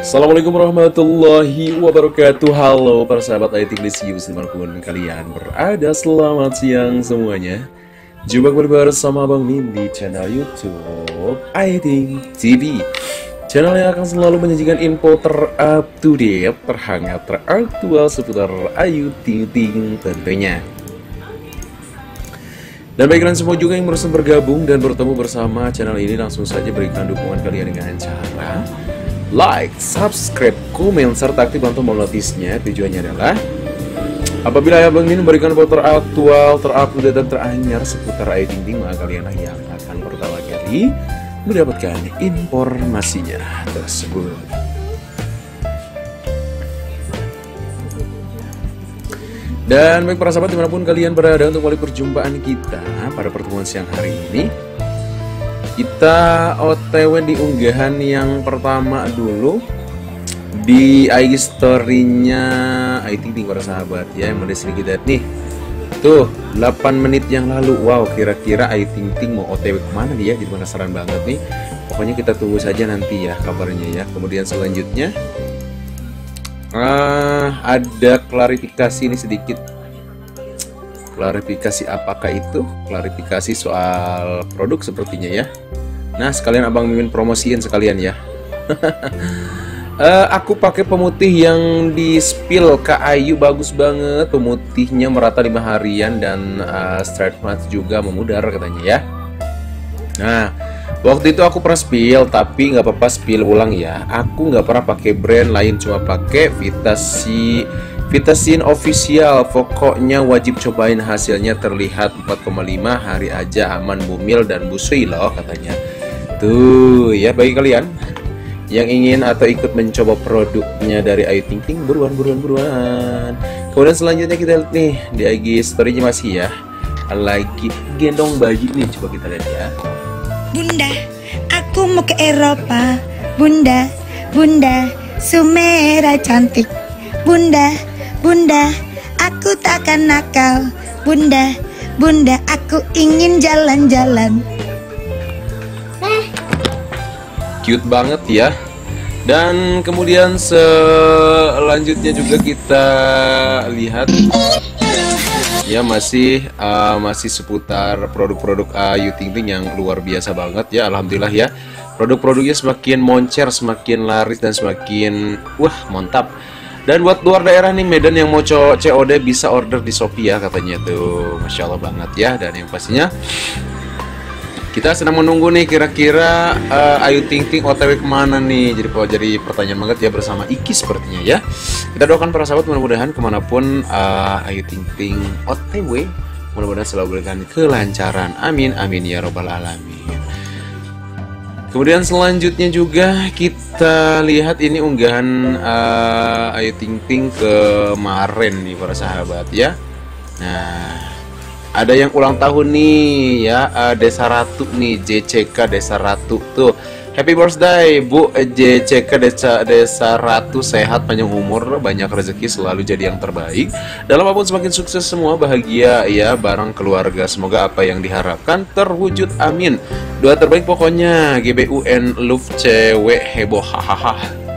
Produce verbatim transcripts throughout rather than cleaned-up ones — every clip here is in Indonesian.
Assalamualaikum warahmatullahi wabarakatuh. Halo para sahabat I T Lisius dimanapun kalian berada, selamat siang semuanya. Jumpa kembali bersama Bang Min di channel YouTube I T T V, channel yang akan selalu menyajikan info terupdate, terhangat, teraktual seputar Ayu Ting Ting tentunya. Dan bagi kalian semua juga yang baru bergabung dan bertemu bersama channel ini, langsung saja berikan dukungan kalian dengan cara like, subscribe, komen, serta aktif tombol notifnya. Tujuannya adalah apabila Abang Min memberikan info teraktual, terupdate, dan teranyar seputar Ayu Ting Ting, maka kalian lah yang akan pertama kali mendapatkan informasinya tersebut. Dan baik para sahabat dimanapun kalian berada, untuk kali perjumpaan kita pada pertemuan siang hari ini, kita O T W di unggahan yang pertama dulu di I G story-nya Ayu Ting Ting para sahabat ya, yang mulai sedikit lihat nih. Tuh, delapan menit yang lalu. Wow, kira-kira Ayu Ting Ting mau O T W kemana nih ya? Jadi penasaran banget nih. Pokoknya kita tunggu saja nanti ya kabarnya ya. Kemudian selanjutnya uh, ada klarifikasi ini sedikit. Klarifikasi apakah itu? Klarifikasi soal produk sepertinya ya. Nah, sekalian Abang Mimin promosiin sekalian ya. uh, Aku pakai pemutih yang di spill Kak Ayu, bagus banget. Pemutihnya merata lima harian dan uh, straight match juga memudar katanya ya. Nah, waktu itu aku pernah spill, tapi nggak apa-apa spill ulang ya. Aku nggak pernah pakai brand lain, cuma pakai Vitasi Vitasin official. Pokoknya wajib cobain, hasilnya terlihat empat koma lima hari aja aman, bumil dan busui loh katanya. Tuh ya, bagi kalian yang ingin atau ikut mencoba produknya dari Ayu Ting Ting, buruan buruan buruan. Kemudian selanjutnya kita lihat nih di I G story-nya masih ya, lagi gendong bayi nih, coba kita lihat ya. Bunda, aku mau ke Eropa. Bunda, Bunda, Sumera cantik. Bunda, Bunda, aku takkan nakal. Bunda, Bunda, aku ingin jalan-jalan. Cute banget ya. Dan kemudian selanjutnya juga kita lihat ya, masih uh, masih seputar produk-produk Ayu Ting Ting yang luar biasa banget ya. Alhamdulillah ya, produk-produknya semakin moncer, semakin laris, dan semakin wah mantap. Dan buat luar daerah nih, Medan, yang mau C O D bisa order di Shopee ya katanya tuh. Masya Allah banget ya. Dan yang pastinya kita sedang menunggu nih kira-kira uh, Ayu Ting Ting O T W kemana nih. Jadi jadi pertanyaan banget ya bersama Iki sepertinya ya. Kita doakan para sahabat mudah-mudahan kemanapun uh, Ayu Ting Ting O T W, mudah-mudahan selalu berikan kelancaran. Amin amin ya robbal alamin. Kemudian selanjutnya juga kita lihat ini unggahan uh, Ayu Ting Ting kemarin nih para sahabat ya. Nah, ada yang ulang tahun nih ya, uh, Desa Ratu nih, J C K Desa Ratu tuh. Happy birthday Bu J C K Desa, Desa Ratu, sehat, panjang umur, banyak rezeki, selalu jadi yang terbaik. Dalam apapun semakin sukses semua, bahagia ya bareng keluarga. Semoga apa yang diharapkan terwujud, amin. Doa terbaik pokoknya. G B U N Love cewek heboh, hahaha.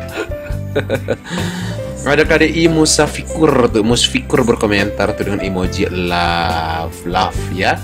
Ada K D I Musafikur tuh, Musfikur berkomentar tuh dengan emoji love love ya.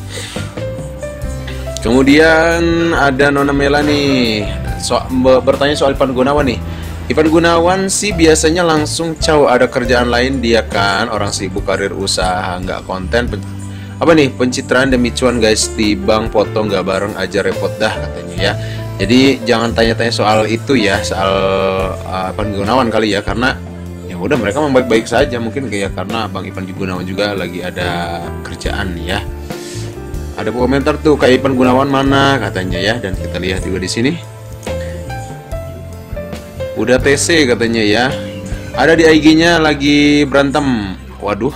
Kemudian ada Nona Mela nih, so, bertanya soal Ivan Gunawan nih. Ivan Gunawan sih biasanya langsung caw, ada kerjaan lain dia kan, orang sibuk karir usaha, nggak konten pen, apa nih pencitraan demi cuan guys, tibang foto nggak bareng aja repot dah katanya ya. Jadi jangan tanya-tanya soal itu ya, soal uh, Ivan Gunawan kali ya, karena ya udah mereka memang baik-baik saja, mungkin kayak karena Bang Ivan Gunawan juga lagi ada kerjaan ya. Ada komentar tuh, Kak Ivan Gunawan mana katanya ya. Dan kita lihat juga di sini udah T C katanya ya. Ada di I G-nya lagi berantem. Waduh.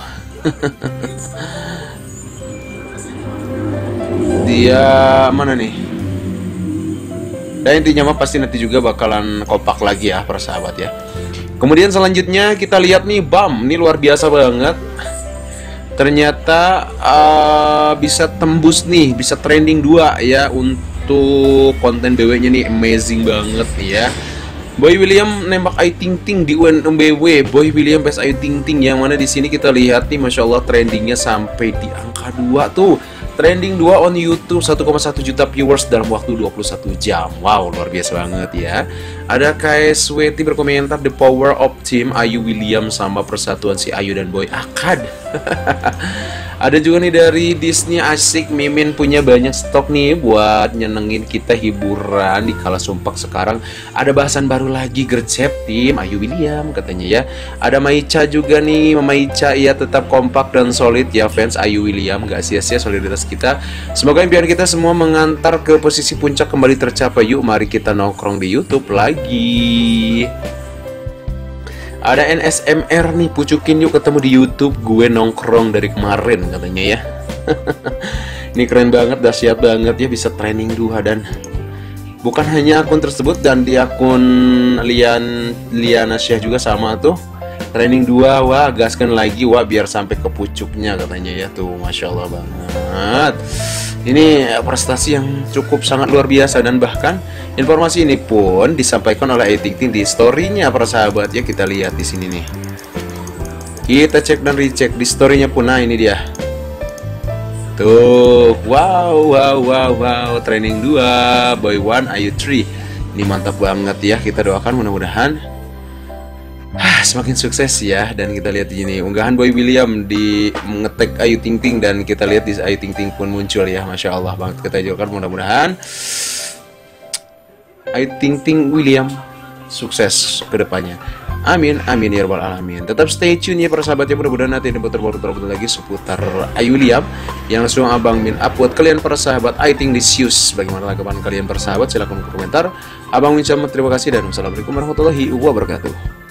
Dia mana nih? Dan intinya mah pasti nanti juga bakalan kompak lagi ya para sahabat ya. Kemudian selanjutnya kita lihat nih, Bam, ini luar biasa banget. Ternyata uh, bisa tembus nih, bisa trending dua ya untuk konten B W-nya nih, amazing banget ya. Boy William nembak Ayu Ting Ting di U N B W. Boy William vs Ayu Ting Ting, yang mana di sini kita lihat nih, masya Allah trendingnya sampai di angka dua tuh. Trending dua on YouTube, satu koma satu juta viewers dalam waktu dua puluh satu jam. Wow, luar biasa banget ya. Ada K S W T berkomentar the power of team Ayu William sama persatuan si Ayu dan Boy Akad. Ada juga nih dari Disney, asik Mimin punya banyak stok nih buat nyenengin kita hiburan di kala sumpah sekarang. Ada bahasan baru lagi, gercep tim Ayu William katanya ya. Ada Maica juga nih, Mama Ica ya, tetap kompak dan solid ya fans Ayu William, gak sia-sia solidaritas kita. Semoga impian kita semua mengantar ke posisi puncak kembali tercapai. Yuk mari kita nongkrong di YouTube lagi. Ada N S M R nih, pucukin yuk ketemu di YouTube gue nongkrong dari kemarin katanya ya. Ini keren banget, dahsyat banget ya, bisa training dua. Dan bukan hanya akun tersebut, dan di akun Lian Liana Syah juga sama tuh, training dua. Wah, gaskan lagi wah biar sampai ke pucuknya katanya ya tuh, masya Allah banget. Ini prestasi yang cukup sangat luar biasa, dan bahkan informasi ini pun disampaikan oleh Ayu Ting Ting di story-nya para sahabat ya. Kita lihat di sini nih. Kita cek dan recheck di story-nya pun. Nah, ini dia. Tuh, wow wow wow wow, training dua, Boy one, Ayu three. Ini mantap banget ya. Kita doakan mudah-mudahan semakin sukses ya. Dan kita lihat di sini unggahan Boy William di ngetek Ayu Ting Ting, dan kita lihat di Ayu Ting Ting pun muncul ya, masya Allah banget. Kita doakan mudah-mudahan Ayu Ting Ting William sukses ke depannya. Amin, amin ya rabbal alamin. Tetap stay tune ya para sahabat ya, mudah-mudahan nanti ada terbaru-terbaru lagi seputar Ayu William yang langsung Abang Min upload. Kalian para sahabat Ayu Ting Licious, bagaimana tanggapan kalian para sahabat? Silahkan komentar. Abang Min terima kasih, dan wassalamualaikum warahmatullahi wabarakatuh.